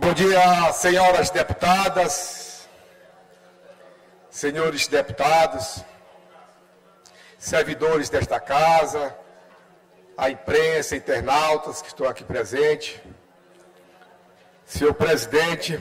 Bom dia, senhoras deputadas, senhores deputados, servidores desta casa, a imprensa, internautas que estão aqui presentes. Senhor presidente,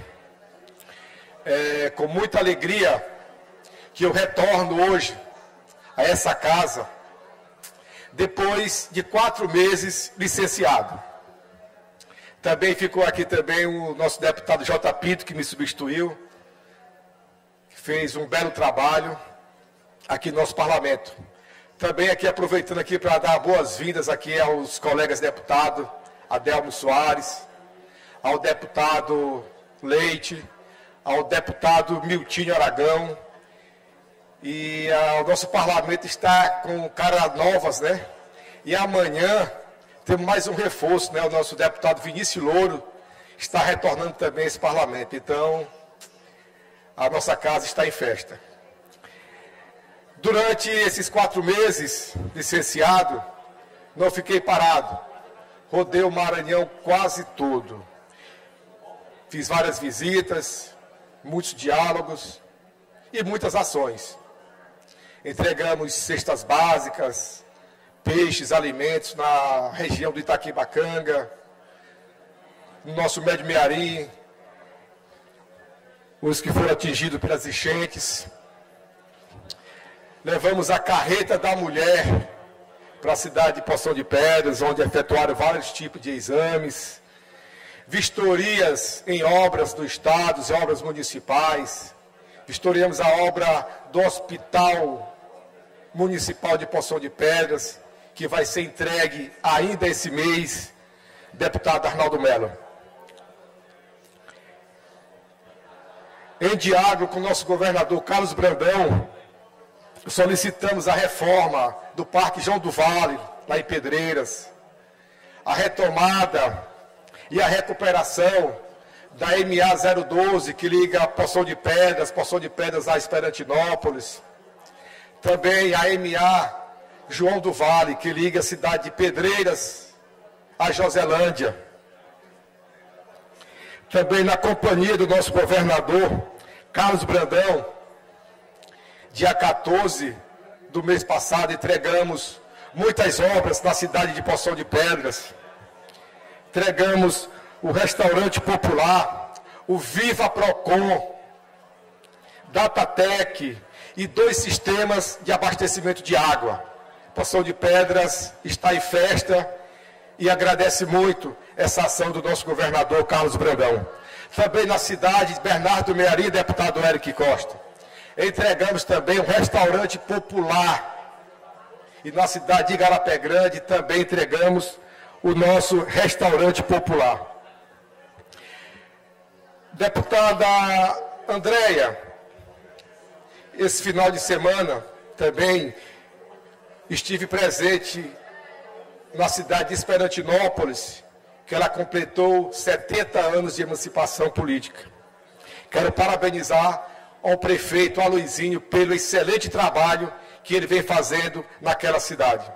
é com muita alegria que eu retorno hoje a essa casa, depois de 4 meses licenciado. Também ficou aqui também o nosso deputado J. Pinto, que me substituiu, que fez um belo trabalho aqui no nosso parlamento. Também aqui aproveitando aqui para dar boas-vindas aqui aos colegas deputados, Adelmo Soares, ao deputado Leite, ao deputado Miltinho Aragão, e o nosso parlamento está com caras novas, né? E amanhã temos mais um reforço, né? O nosso deputado Vinícius Louro está retornando também a esse parlamento. Então, a nossa casa está em festa. Durante esses 4 meses, licenciado, não fiquei parado. Rodei o Maranhão quase todo. Fiz várias visitas, muitos diálogos e muitas ações. Entregamos cestas básicas, peixes, alimentos na região do Itaquibacanga, no nosso Médio Mearim, os que foram atingidos pelas enchentes. Levamos a carreta da mulher para a cidade de Poção de Pedras, onde efetuaram vários tipos de exames, vistorias em obras do Estado, em obras municipais. Vistoriamos a obra do Hospital Municipal de Poção de Pedras, que vai ser entregue ainda esse mês, deputado Arnaldo Melo. Em diálogo com o nosso governador Carlos Brandão, solicitamos a reforma do Parque João do Vale, lá em Pedreiras, a retomada e a recuperação da MA 012, que liga Poção de Pedras a Esperantinópolis. Também a MA João do Vale, que liga a cidade de Pedreiras a Joselândia. Também na companhia do nosso governador Carlos Brandão, dia 14 do mês passado, entregamos muitas obras na cidade de Poção de Pedras. Entregamos o restaurante popular, o Viva Procon, Datatec e 2 sistemas de abastecimento de água. Poção de Pedras está em festa e agradece muito essa ação do nosso governador Carlos Brandão. Também na cidade de Bernardo Mearim, deputado Eric Costa. Entregamos também um restaurante popular. E na cidade de Igarapé Grande também entregamos o nosso restaurante popular. Deputada Andréia, esse final de semana também estive presente na cidade de Esperantinópolis, que ela completou 70 anos de emancipação política. Quero parabenizar ao prefeito Aloizinho pelo excelente trabalho que ele vem fazendo naquela cidade.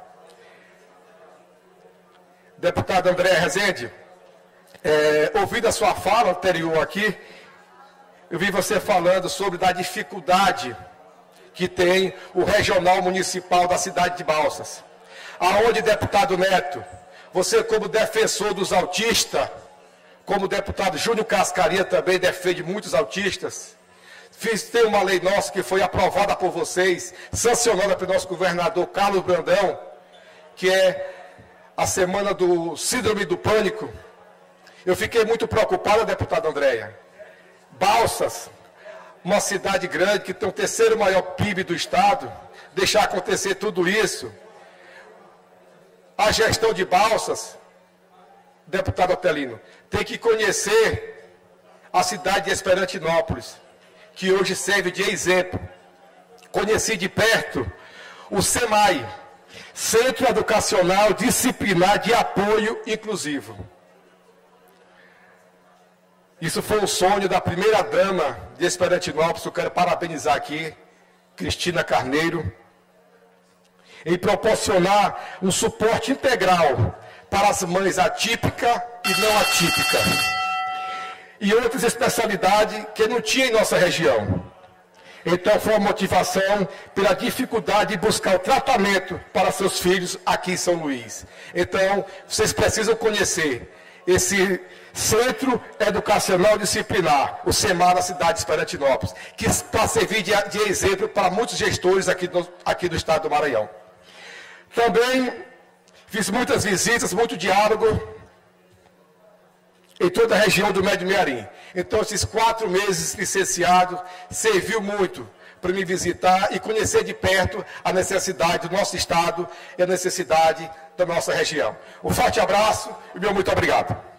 Deputado André Rezende, ouvindo a sua fala anterior aqui, eu vi você falando sobre a dificuldade que tem o regional municipal da cidade de Balsas. Aonde, deputado Neto, você como defensor dos autistas, como o deputado Júnior Cascaria também defende muitos autistas, tem uma lei nossa que foi aprovada por vocês, sancionada pelo nosso governador Carlos Brandão, que é a semana do síndrome do pânico. Eu fiquei muito preocupado, deputada Andréia. Balsas, uma cidade grande que tem o 3º maior PIB do estado, deixar acontecer tudo isso. A gestão de Balsas, deputado Otelino, tem que conhecer a cidade de Esperantinópolis, que hoje serve de exemplo. Conheci de perto o SEMAI, Centro Educacional Disciplinar de Apoio Inclusivo. Isso foi um sonho da primeira-dama de Esperantinópolis. Eu quero parabenizar aqui, Cristina Carneiro, em proporcionar um suporte integral para as mães atípicas e não atípicas. e outras especialidades que não tinha em nossa região. Então foi uma motivação pela dificuldade de buscar o tratamento para seus filhos aqui em São Luís. Então, vocês precisam conhecer esse Centro Educacional Disciplinar, o CEMAR, na cidade de Esperantinópolis, que está servir de exemplo para muitos gestores aqui do estado do Maranhão. Também fiz muitas visitas, muito diálogo em toda a região do Médio Mearim. Então, esses 4 meses licenciado serviu muito para me visitar e conhecer de perto a necessidade do nosso estado e a necessidade da nossa região. Um forte abraço e meu muito obrigado.